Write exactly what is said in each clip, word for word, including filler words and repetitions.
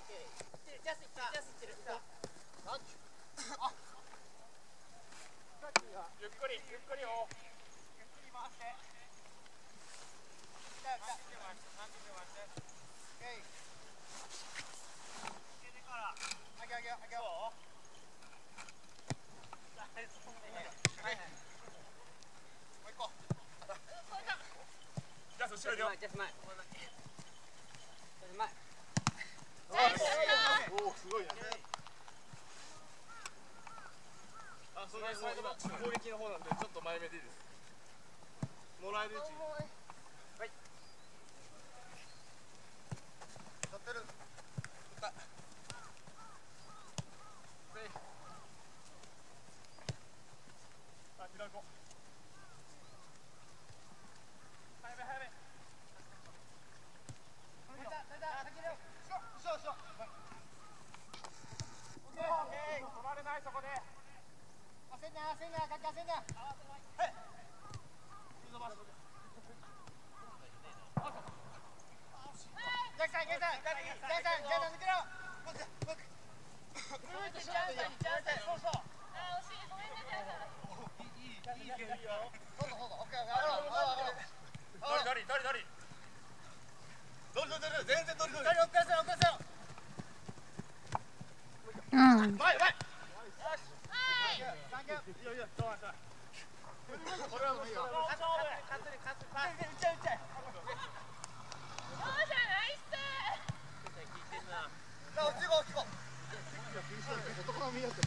ジャスいってる、ジャスいってる。 ゆっくり、ゆっくりよ。 ゆっくり回して。来た来た。何十秒回して。オッケー。受けてから。あげあげあげ。そう。はいはい。もう一個。 ジャス後ろよ。 ジャス前。前。 おお、すごいね。あ、それサイドバック攻撃の方なんでちょっと前目でいいです。もらえる位置。はい。立ってる。振った。あ、左行こう。早め早め。止まれないそこで。 焦んな焦んな、ガッガ焦んな。はい。伸ばす。ジャックさん、ジャックさん、ジャックさん、ジャックさん抜けろ。ジャックさん、ジャックさん、そうそう。あ、惜しい、ごめんね、ジャックさん。いい、いい、いい、いいよ。そうそう、オッケー、上がろう、上がろう。 ダリダリダリダリ。ドリドリドリ、全然ドリドリ。 ダリ、遅らせろ、遅らせろ。 うん。 前前。 いいよいいよ、どうした。 これはもういいよ。 勝つね、勝つ、パス。打っちゃう、打っちゃう。 よっしゃ、ナイス。 聞いてんな。さあ、落ちこう、落ちこう。男の見ようって。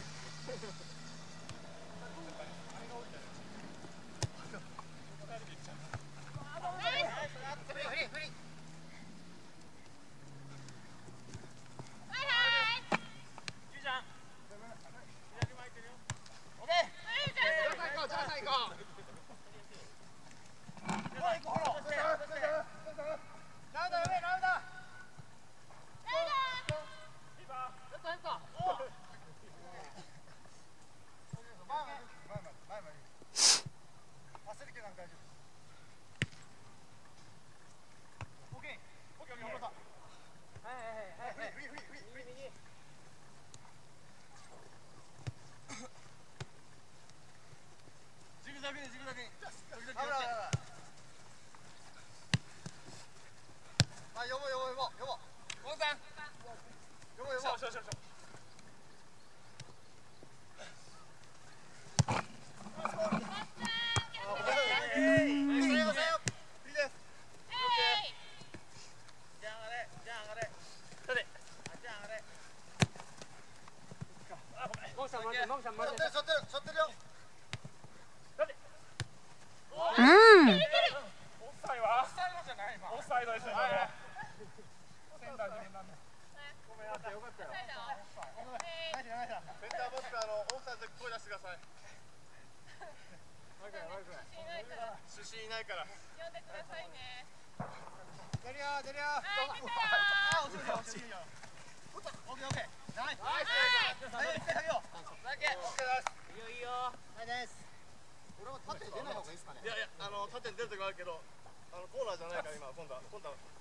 いやいや、あの縦に出るときはあるけど、あのコーナーじゃないから今今度は今度は